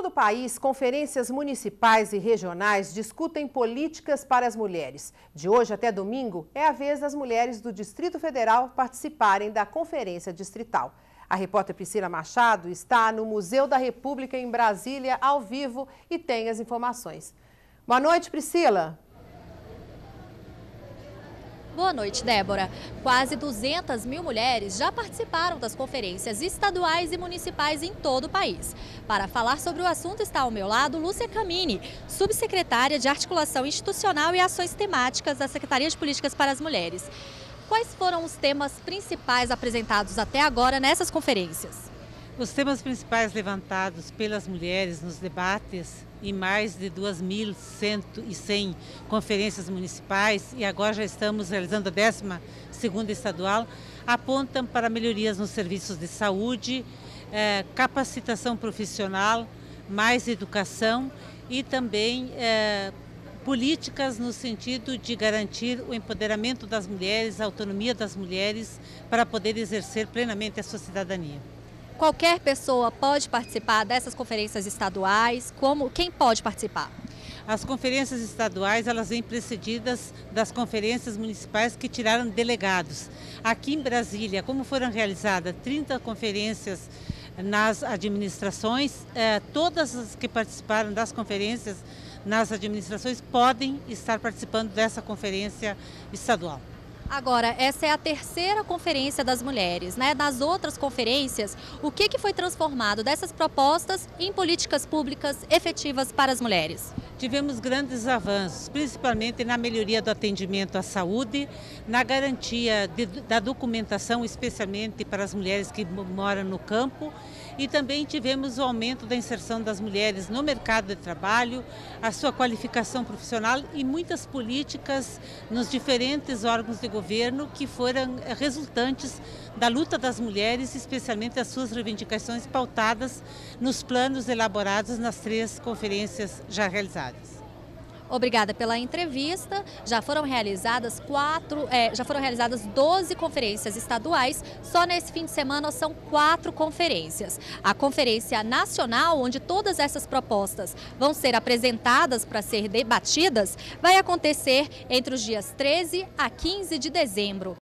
o país, conferências municipais e regionais discutem políticas para as mulheres. De hoje até domingo, é a vez das mulheres do Distrito Federal participarem da Conferência Distrital. A repórter Priscila Machado está no Museu da República em Brasília, ao vivo, e tem as informações. Boa noite, Priscila. Boa noite, Débora. Quase 200 mil mulheres já participaram das conferências estaduais e municipais em todo o país. Para falar sobre o assunto está ao meu lado Lúcia Camini, subsecretária de Articulação Institucional e Ações Temáticas da Secretaria de Políticas para as Mulheres. Quais foram os temas principais apresentados até agora nessas conferências? Os temas principais levantados pelas mulheres nos debates em mais de 2.100 conferências municipais e agora já estamos realizando a 12ª estadual, apontam para melhorias nos serviços de saúde, capacitação profissional, mais educação e também políticas no sentido de garantir o empoderamento das mulheres, a autonomia das mulheres para poder exercer plenamente a sua cidadania. Qualquer pessoa pode participar dessas conferências estaduais? Quem pode participar? As conferências estaduais, elas vêm precedidas das conferências municipais que tiraram delegados. Aqui em Brasília, como foram realizadas 30 conferências nas administrações, todas as que participaram das conferências nas administrações podem estar participando dessa conferência estadual. Agora, essa é a terceira conferência das mulheres, né? Nas outras conferências, o que foi transformado dessas propostas em políticas públicas efetivas para as mulheres? Tivemos grandes avanços, principalmente na melhoria do atendimento à saúde, na garantia da documentação, especialmente para as mulheres que moram no campo, e também tivemos o aumento da inserção das mulheres no mercado de trabalho, a sua qualificação profissional e muitas políticas nos diferentes órgãos de governo que foram resultantes da luta das mulheres, especialmente as suas reivindicações pautadas nos planos elaborados nas 3 conferências já realizadas. Obrigada pela entrevista. Já foram realizadas 12 conferências estaduais. Só nesse fim de semana são 4 conferências. A Conferência Nacional, onde todas essas propostas vão ser apresentadas para ser debatidas, vai acontecer entre os dias 13 a 15 de dezembro.